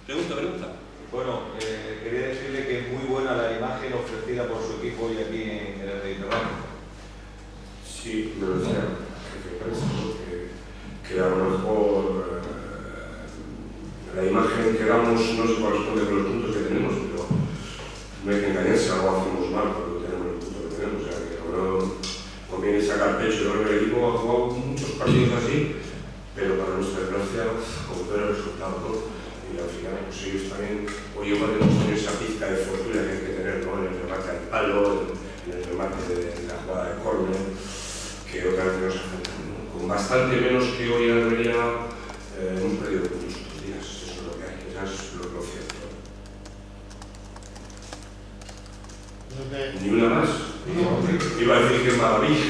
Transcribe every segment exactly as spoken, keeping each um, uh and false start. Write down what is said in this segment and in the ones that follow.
Pregunta, pregunta. Bueno, eh, quería decirle que es muy buena la imagen ofrecida por su equipo hoy aquí en el Mediterráneo. Sí, me lo decía jefe de prensa, que, que a lo mejor eh, la imagen que damos no se corresponde con los puntos que tenemos, pero no hay que engañarse, algo hacemos mal cuando tenemos los puntos que tenemos. O sea, que ahora conviene sacar pecho. Yo creo que el equipo ha jugado muchos partidos así, pero para nuestra desgracia, como todo el resultado, ¿no? Y al final, pues ellos también, o igual hemos tenido esa pizca de fortuna que hay que tener, ¿no? En el remate al palo, en el remate de la jugada de córner, que otra vez nos afectan, ¿no? Con bastante menos que hoy en Almería, eh, hemos perdido muchos estos días. Eso es lo que hay, eso es lo, lo cierto. Okay. ¿Ni una más? No. Iba a decir que es maravilla.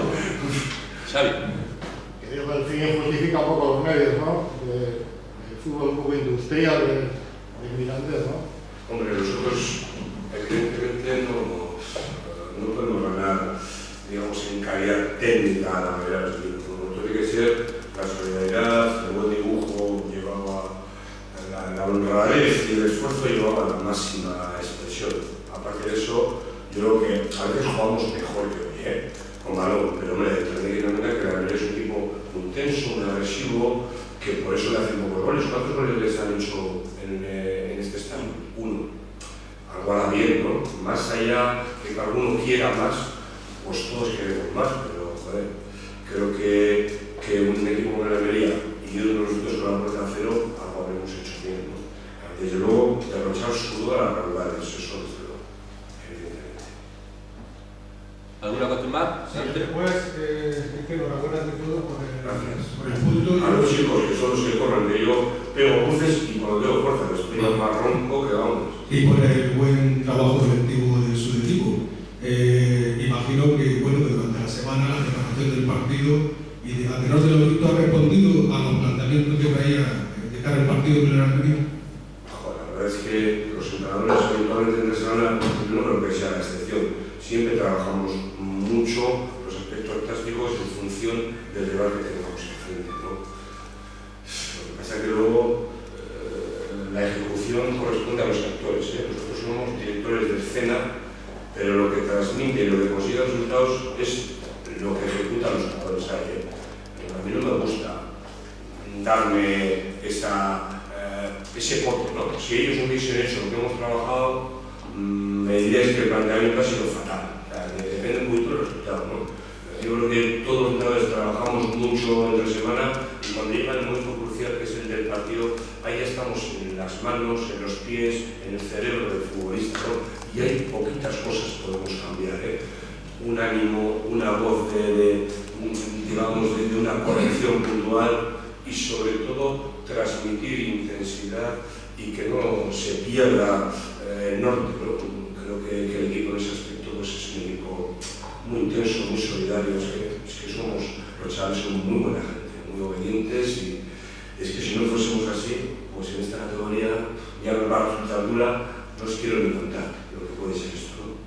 Xavi. Que digo que al fin justifica un poco los medios, ¿no? De, fútbol un poco industrial de, de Mirandés, ¿no? Hombre, nosotros evidentemente no, no podemos ganar, digamos, en calidad técnica a la mayoría de los equipos. Como tiene que ser la solidaridad, el buen dibujo llevaba la, la honradez y el esfuerzo llevaba la máxima expresión. Aparte de eso, yo creo que a veces jugamos mejor que hoy, ¿eh? Con balón, pero hombre, tendré que entender que la Almería es un equipo muy intenso, muy agresivo, que por eso le hacen pocos goles. ¿Cuántos goles les han hecho en, eh, en este estadio? Uno. Algo hará bien, ¿no? Más allá de que alguno quiera más, pues todos queremos más, pero joder, creo que, que un equipo como la Almería y uno de nosotros con la puerta a cero, algo habremos hecho bien, ¿no? Desde luego, derrochar sudor a las regulares, eso desde luego, evidentemente. ¿Alguna cuestión más? Sí, después, eh, es que enhorabuena de todo por el, Gracias. por el punto. A los chicos que son los que corren, que yo pego cruces y cuando tengo fuerza les pego más ronco que vamos. Y por el buen trabajo colectivo de su equipo. Eh, imagino que, bueno, durante la semana, la preparación del partido y de, a tenor de lo que tú has respondido a los planteamientos que traía de cara al partido de la Almería. La verdad es que los entrenadores habitualmente entre semana no creo que sea la excepción. Siempre trabajamos mucho los aspectos tácticos en función del rival que tengamos enfrente, ¿no? Lo que pasa es que luego eh, la ejecución corresponde a los actores, ¿eh? Nosotros somos directores de escena, pero lo que transmite y lo que consigue resultados es lo que ejecutan los actores ahí, ¿eh? A mí no me gusta darme esa, eh, ese pote, ¿no? Si ellos hubiesen hecho lo que hemos trabajado, me diríais que el planteamiento ha sido fatal. O sea, depende un poquito del resultado, ¿no? Yo creo que todos los entrenadores trabajamos mucho entre semana y cuando llega el momento crucial que es el del partido, ahí ya estamos en las manos, en los pies, en el cerebro del futbolista, ¿no? Y hay poquitas cosas que podemos cambiar, ¿eh? Un ánimo, una voz de, de digamos, de, de una corrección puntual y sobre todo transmitir intensidad y que no se pierda eh, el norte, ¿no? Creo que, que el equipo en ese aspecto pues, es un equipo muy intenso, muy solidario, es que, es que somos, los chavales son muy buena gente, muy obedientes y es que si no fuésemos así, pues en esta categoría ya nos va a resultar dura, no os quiero ni contar lo que puede ser esto, ¿no?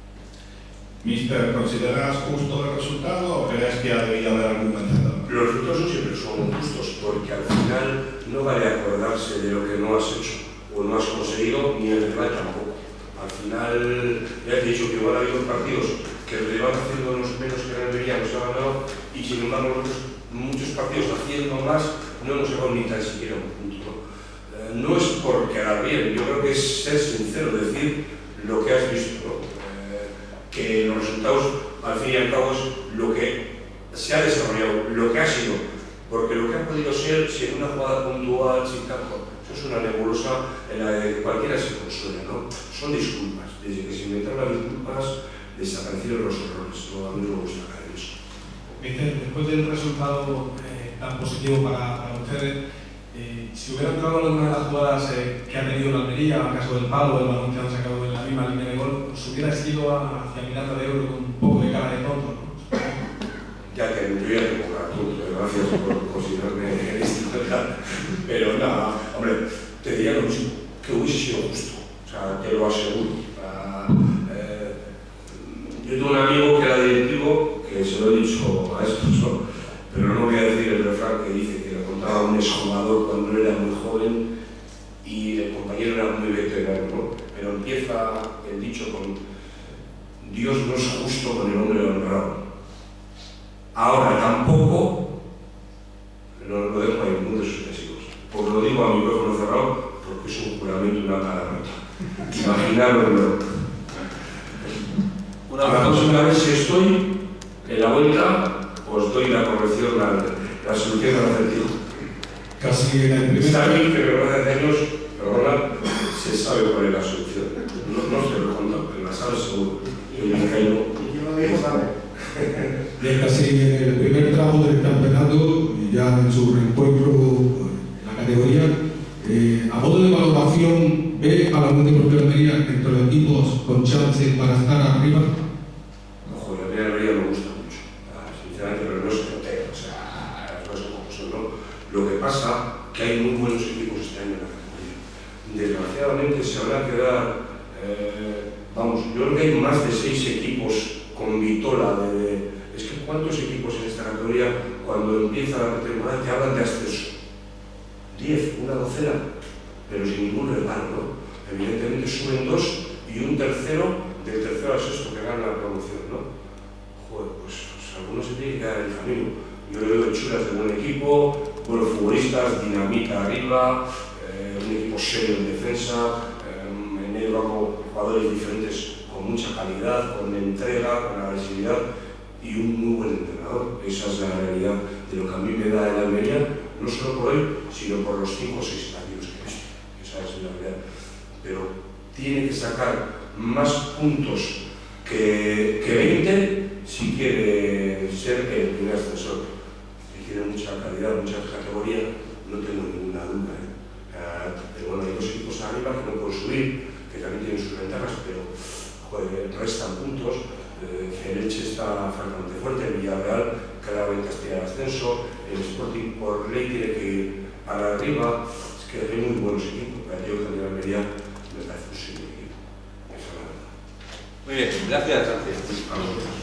Mister, ¿consideras justo el resultado o crees que debería haber algún vencedor? Los resultados no siempre son justos porque al final no vale acordarse de lo que no has hecho o no has conseguido, ni el rival tampoco. Al final, ya te he dicho que igual ha habido partidos que el rival haciendo los menos que la Almería nos ha ganado y sin embargo nosotros muchos partidos haciendo más no hemos llegado ni tan siquiera a un punto, ¿no? Eh, no es por quedar bien, yo creo que es ser sincero, decir lo que has visto, ¿no? Eh, que los resultados al fin y al cabo es lo que se ha desarrollado, lo que ha sido, porque lo que ha podido ser, si en una jugada puntual, sin tanto, eso es una nebulosa en la que cualquiera se consuela, ¿no? Son disculpas, desde que se inventaron las disculpas desaparecieron los errores, ¿no? A mí no me gusta caer en eso. Vicente, después del resultado eh, tan positivo para, para ustedes, eh, si hubiera entrado alguna de las jugadas eh, que ha tenido la Almería, en el caso del palo, el balón que han sacado en la misma línea de gol, pues hubiera sido hacia Miranda de Ebro con un poco de cara de tonto, ¿no? Ya te yo ya tengo un punto, gracias por considerarme distinta, pero nada, hombre, te diría lo mismo, que hubiese sido justo, o sea, te lo aseguro. Uh, eh, yo tengo un amigo que era directivo, que se lo he dicho a estos, ¿no? Pero no voy a decir el refrán que dice que le contaba a un exjugador cuando él era muy joven, y el compañero era muy veterano, ¿no? Pero empieza el dicho con Dios no es justo con el hombre honrado. Ahora tampoco, lo, lo dejo ahí, puntos suspensivos, porque lo digo a micrófono cerrado, porque es un juramento y una palabrota. Imaginarlo. La próxima vez si estoy en la vuelta, os doy la corrección, la, la solución al acertijo. Casi en el primer... Está bien que me hace años, perdona, se sabe cuál es la solución. No, no se lo conto, pero la sabe seguro. Yo me caigo. Y yo lo digo también. Ya casi en el primer tramo del campeonato, ya en su reencuentro en la categoría, eh, a modo de valoración, ¿ve a la Unión Deportiva de Almería entre los equipos con chance para estar arriba? Ojo, la Almería Almería me gusta mucho, sinceramente, pero no se entera, o sea, las cosas como son, ¿no? Lo que pasa que hay muy buenos equipos este año en la categoría. Desgraciadamente se van a quedar, eh, vamos, yo creo que hay más de seis equipos con vitola de, de... Es que ¿cuántos equipos en esta categoría cuando empieza la temporada te hablan de ascenso? Diez, una docena, pero sin ningún reparo, ¿no? Evidentemente suben dos y un tercero, del tercero al sexto que gana la promoción, ¿no? Joder, pues, pues algunos se tienen que quedar en el camino. Yo le veo chulas de buen equipo, buenos futbolistas, dinamita arriba, eh, un equipo serio en defensa, eh, en medio hago jugadores diferentes con mucha calidad, con entrega, con agresividad y un muy buen entrenador. Esa es la realidad de lo que a mí me da el Almería, no solo por hoy, sino por los cinco o seis partidos que he visto. Esa es la realidad. Pero tiene que sacar más puntos que, que veinte si quiere ser el primer ascensor. Si quiere mucha calidad, mucha categoría, no tengo ninguna duda. ¿eh? Uh, pero bueno, hay dos equipos arriba que no pueden subir, que también tienen sus ventajas, pero joder, restan puntos. Eh, el Elche está francamente fuerte, el Villarreal claramente aspira al ascenso, el Sporting por ley tiene que ir para arriba. Es que hay muy buenos equipos, pero yo que en Almería me parece un simple equipo. Esa es la verdad. Muy bien, gracias. Gracias.